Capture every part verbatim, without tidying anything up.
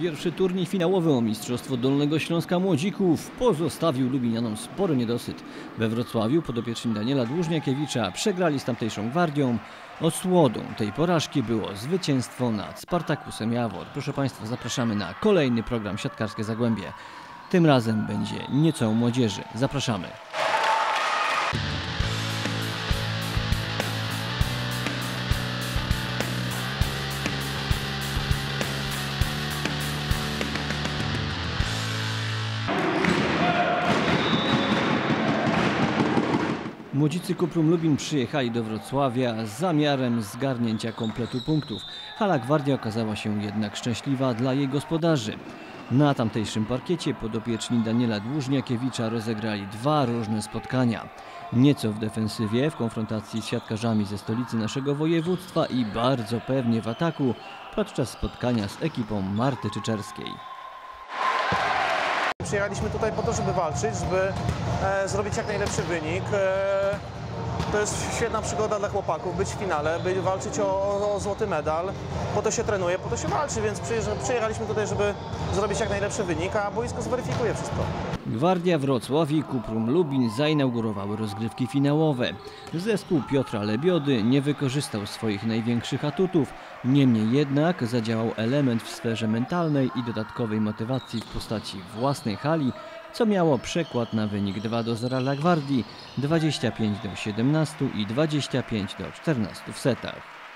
Pierwszy turniej finałowy o Mistrzostwo Dolnego Śląska Młodzików pozostawił lubinianom spory niedosyt. We Wrocławiu podopieczni Daniela Dłużniakiewicza przegrali z tamtejszą Gwardią. Osłodą tej porażki było zwycięstwo nad Spartakusem Jawor. Proszę Państwa, zapraszamy na kolejny program Siatkarskie Zagłębie. Tym razem będzie nieco o młodzieży. Zapraszamy. Młodzicy Kuprum Lubin przyjechali do Wrocławia z zamiarem zgarnięcia kompletu punktów. Hala Gwardia okazała się jednak szczęśliwa dla jej gospodarzy. Na tamtejszym parkiecie podopieczni Daniela Dłużniakiewicza rozegrali dwa różne spotkania. Nieco w defensywie w konfrontacji z siatkarzami ze stolicy naszego województwa i bardzo pewnie w ataku podczas spotkania z ekipą Marty Czyczerskiej. Przyjechaliśmy tutaj po to, żeby walczyć, żeby e, zrobić jak najlepszy wynik. E, to jest świetna przygoda dla chłopaków, być w finale, by walczyć o, o, o złoty medal. Po to się trenuje, po to się walczy, więc przyjechaliśmy tutaj, żeby zrobić jak najlepszy wynik, a boisko zweryfikuje wszystko. Gwardia Wrocław i Kuprum Lubin zainaugurowały rozgrywki finałowe. Zespół Piotra Lebiody nie wykorzystał swoich największych atutów. Niemniej jednak zadziałał element w sferze mentalnej i dodatkowej motywacji w postaci własnej hali, co miało przekład na wynik dwa do zera dla Gwardii, dwadzieścia pięć do siedemnastu i dwadzieścia pięć do czternastu w setach.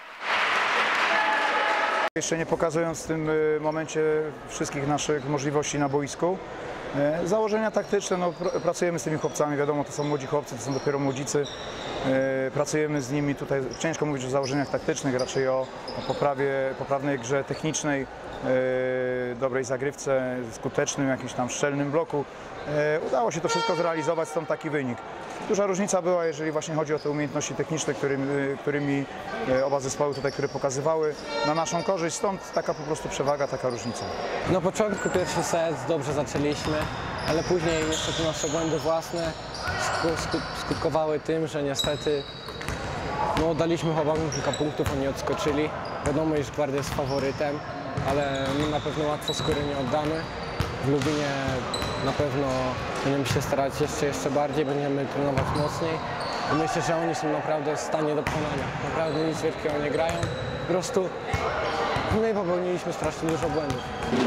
Jeszcze nie pokazując w tym momencie wszystkich naszych możliwości na boisku. Założenia taktyczne, no, pracujemy z tymi chłopcami, wiadomo, to są młodzi chłopcy, to są dopiero młodzicy. Pracujemy z nimi tutaj, ciężko mówić o założeniach taktycznych, raczej o, o poprawie, poprawnej grze technicznej, dobrej zagrywce, skutecznym, jakimś tam szczelnym bloku. Udało się to wszystko zrealizować, stąd taki wynik. Duża różnica była, jeżeli właśnie chodzi o te umiejętności techniczne, którymi, którymi oba zespoły tutaj, które pokazywały na naszą korzyść, stąd taka po prostu przewaga, taka różnica. Na początku pierwszy set dobrze zaczęliśmy, ale później niestety nasze błędy własne skutkowały tym, że niestety no, daliśmy chłopakom kilka punktów, oni odskoczyli. Wiadomo, iż Gwardia jest faworytem, ale my na pewno łatwo skóry nie oddamy. W Lubinie na pewno będziemy się starać jeszcze, jeszcze bardziej, będziemy trenować mocniej. I myślę, że oni są naprawdę w stanie do pokonania. Naprawdę nic wielkiego nie grają. Po prostu my popełniliśmy strasznie dużo błędów.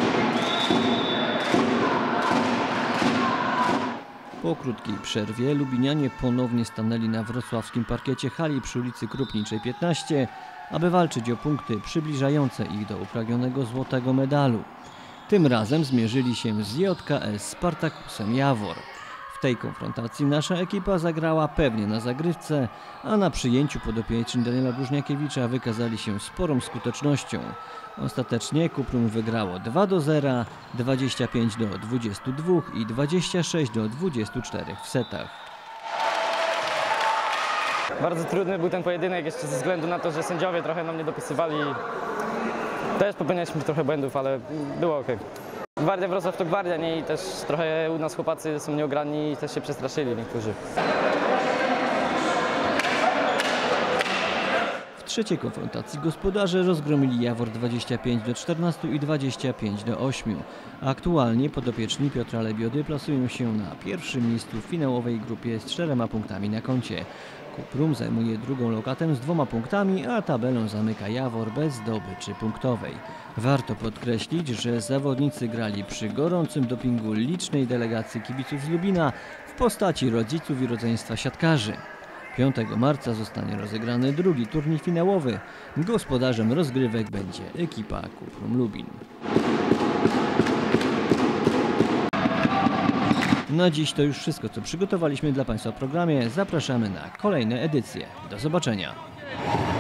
Po krótkiej przerwie lubinianie ponownie stanęli na wrocławskim parkiecie hali przy ulicy Krupniczej piętnaście, aby walczyć o punkty przybliżające ich do upragnionego złotego medalu. Tym razem zmierzyli się z J K S Spartakusem Jawor. W tej konfrontacji nasza ekipa zagrała pewnie na zagrywce, a na przyjęciu podopieczni Daniela Dłużniakiewicza wykazali się sporą skutecznością. Ostatecznie Kuprum wygrało dwa do zera, dwadzieścia pięć do dwudziestu dwóch i dwadzieścia sześć do dwudziestu czterech w setach. Bardzo trudny był ten pojedynek, jeszcze ze względu na to, że sędziowie trochę nam nie dopisywali. Też popełnialiśmy trochę błędów, ale było ok. Gwardia Wrocław to Gwardia, nie? I też trochę u nas chłopacy są nieograni i też się przestraszyli niektórzy. W trzeciej konfrontacji gospodarze rozgromili Jawor dwadzieścia pięć do czternastu i dwadzieścia pięć do ośmiu. Aktualnie podopieczni Piotra Lebiody plasują się na pierwszym miejscu w finałowej grupie z czterema punktami na koncie. Kuprum zajmuje drugą lokatę z dwoma punktami, a tabelą zamyka Jawor bez zdobyczy punktowej. Warto podkreślić, że zawodnicy grali przy gorącym dopingu licznej delegacji kibiców z Lubina w postaci rodziców i rodzeństwa siatkarzy. piątego marca zostanie rozegrany drugi turniej finałowy. Gospodarzem rozgrywek będzie ekipa Kuprum Lubin. Na dziś to już wszystko, co przygotowaliśmy dla Państwa w programie. Zapraszamy na kolejne edycje. Do zobaczenia.